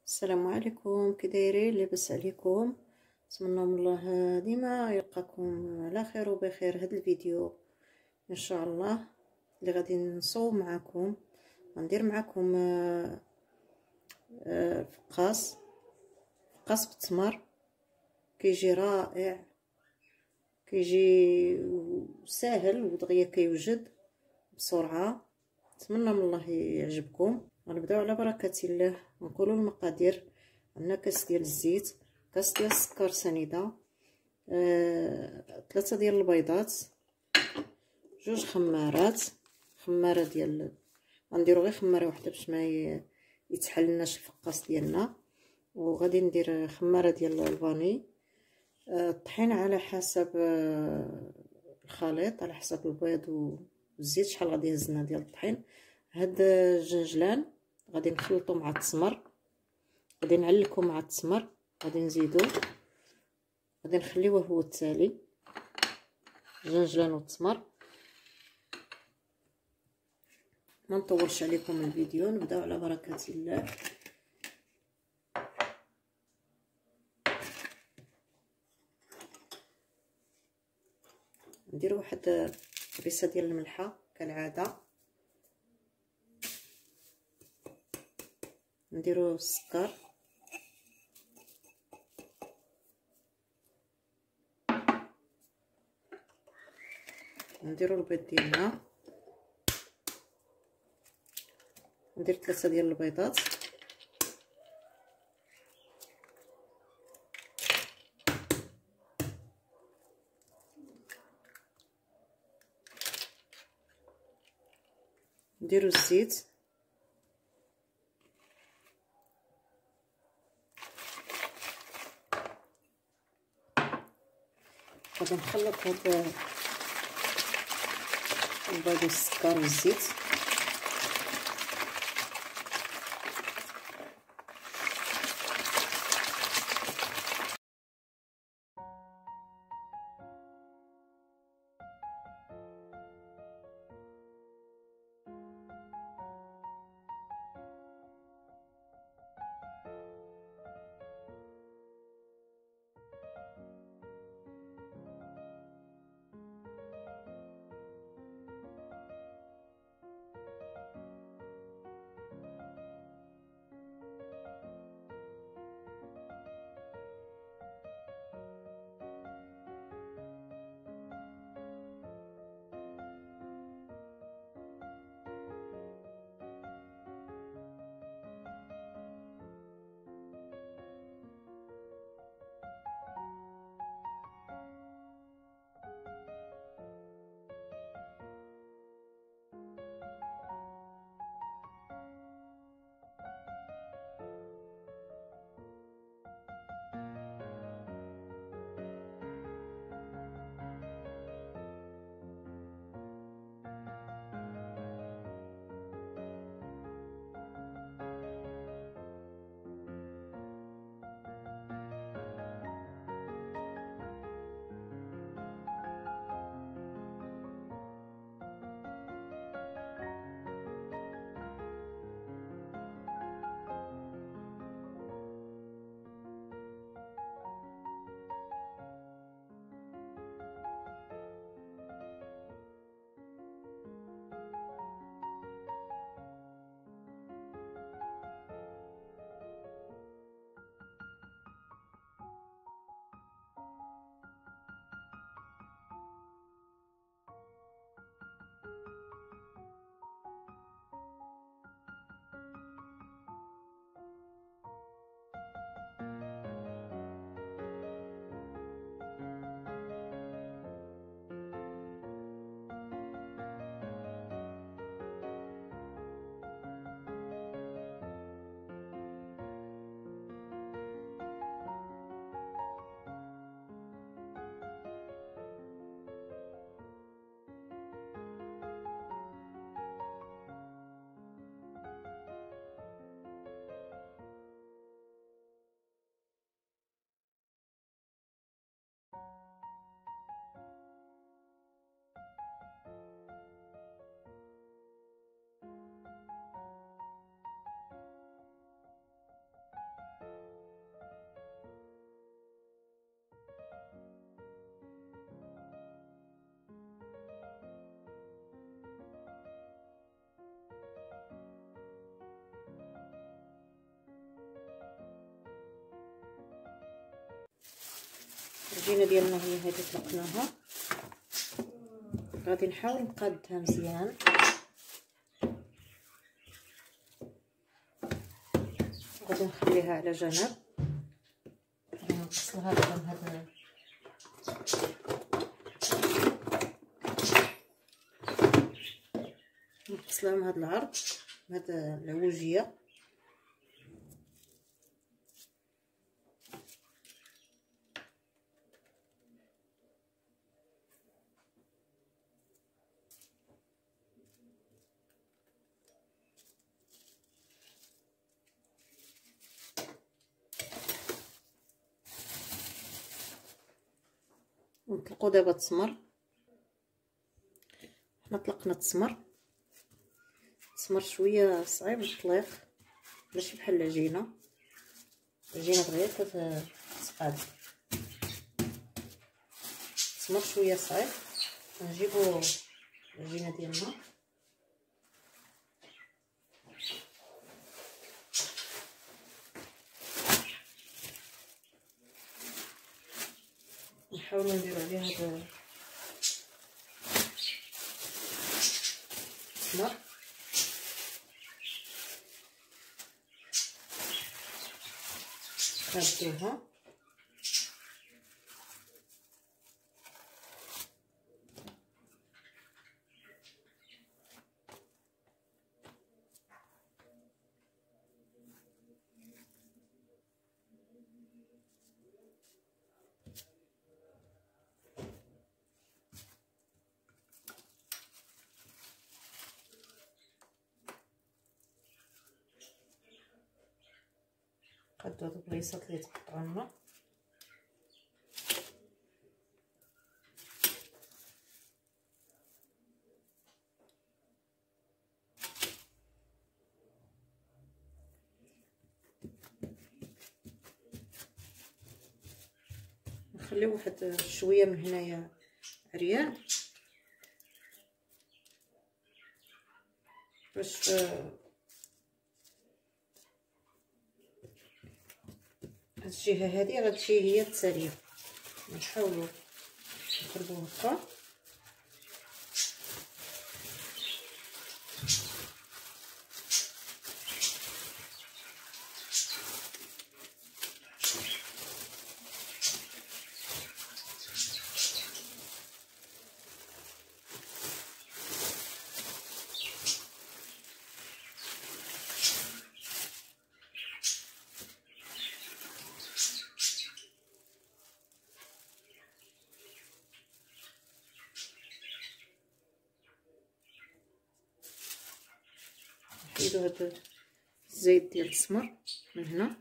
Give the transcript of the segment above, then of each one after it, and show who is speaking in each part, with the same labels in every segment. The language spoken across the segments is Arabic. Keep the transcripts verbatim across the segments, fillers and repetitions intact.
Speaker 1: السلام عليكم، كي دايرين؟ لاباس عليكم؟ نتمنى من الله ديما يلقاكم على خير وبخير. هذا الفيديو ان شاء الله اللي غادي نصوب معكم غندير معكم آه، آه، فقاص فقاص بالتمر. كيجي رائع، كيجي ساهل ودغيا كيوجد بسرعه. نتمنى من الله يعجبكم. غنبداو على بركه الله. نقولوا المقادير: عندنا كاس ديال الزيت، كاس ديال السكر سنيده، آه، ثلاثه ديال البيضات، جوج خمارات، خماره ديال غنديروا غير خماره واحده باش ما يتحلناش الفقاص ديالنا، وغادي ندير خماره ديال الفاني. آه، الطحين على حسب آه، الخليط، على حسب البيض والزيت شحال غادي يهزنا ديال الطحين. هاد الجنجلان غادي نخلطو مع التمر، غادي نعلكو مع التمر، غادي نزيدو، غادي نخليوه هو التالي الجنجلان والتمر. ما نطولش عليكم الفيديو، نبداو على بركه الله. ندير واحد ريسه ديال الملحه كالعاده، نديرو السكر، نديرو البيض ديالنا، ندير ثلاثه ديال البيضات، نديرو الزيت، غادي نخلط هاد البيض والسكر والزيت. العجينه ديالنا هي هذه طلقناها، غادي نحاول نقادها مزيان. غادي نخليها على جنب، غادي نقصلها دابا من هذا نقصلها من هذا العرض، من هذا العوجيه. نطلقوا دابا التمر. حنا طلقنا التمر. التمر شويه صعيب الطليق، ماشي بحال العجينه. العجينه دغيا كتقاد، التمر شويه صعيب. نجيبوا العجينه ديالنا، نحاولوا نديروا عليها هذا التمر. نقادوها نقادو هاد البليصات اللي تقطعوا لنا. نخليو واحد شويه من هنايا عريان باش هاد الجهه هذه غتجي هي التاليه. نحاولوا نقلبوه هكا. نحيدو هاد الزيت ديال التمر من هنا.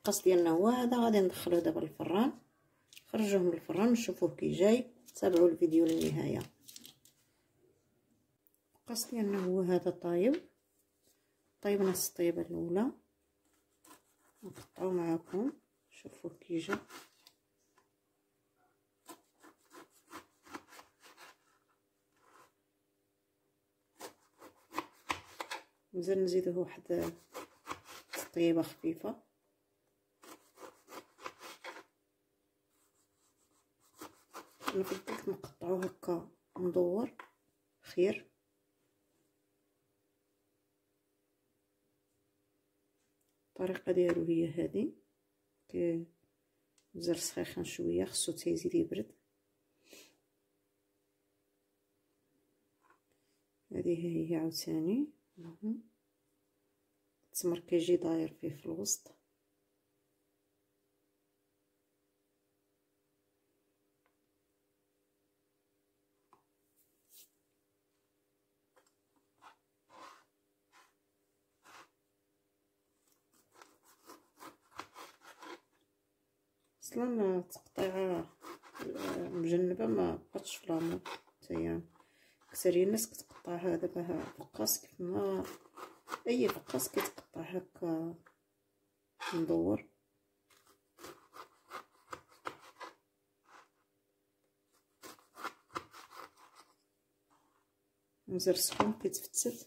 Speaker 1: الفقاص ديالنا هو هذا. غادي ندخلوه دابا للفران، نخرجوه من الفران نشوفوه كي جاي. تابعوا الفيديو للنهايه. الفقاص ديالنا هو هذا طايب. طيبنا الطيبه الاولى، نقطعو معاكم شوفوه كي جا. مازال نزيدوه واحد طيبه خفيفه. نفضل نقطعو هكا مدور خير. الطريقه ديالو هي هذه. كي مازال سخيخان شويه، خصو تيزيد يبرد. هذه هي عاوتاني التمر كيجي داير فيه في الوسط. اصلا التقطيعه مجنبه ما بقاتش فلامو حتى اكثريه الناس كتقطعها دابا فقاص كيف ما اي فقاص كيتقطع هكا مدور. مازال سخون كيتفتت.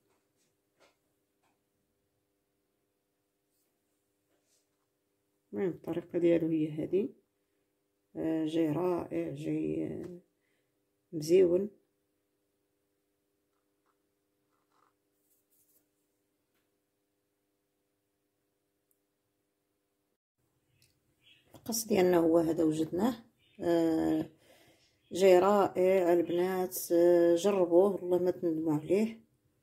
Speaker 1: المهم الطريقه ديالو هي هذه. آه جاي رائع، جاي آه مزيون. الفقاص ديالنا هو هذا وجدناه. آه جاي رائع البنات. آه جربوه والله ما تندموا عليه.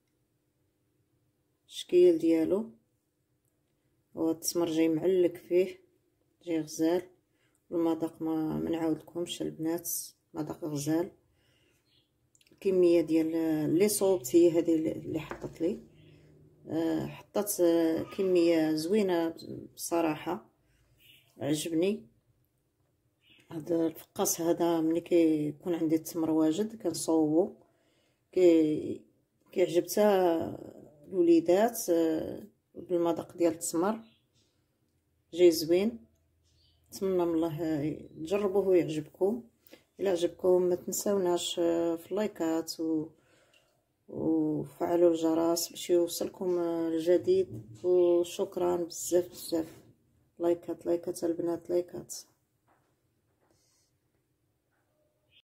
Speaker 1: الشكل ديالو هو التمر جاي معلق فيه، جاي غزال. والمذاق ما منعاودلكمش البنات، مذاق غزال. الكميه ديال اللي صوبت هي هذه اللي حطت لي. أه حطت كميه زوينه بصراحه، عجبني. هذا الفقاص هذا ملي كيكون عندي التمر واجد كنصوبو كي كيعجب حتى الوليدات. أه بالمذاق ديال التمر جاي زوين. نتمنى من الله تجربوه ويعجبكم. الا عجبكم ما تنساوناش في اللايكات و وفعلوا الجرس باش يوصلكم الجديد. وشكرا بزاف بزاف. لايكات لايكات البنات لايكات.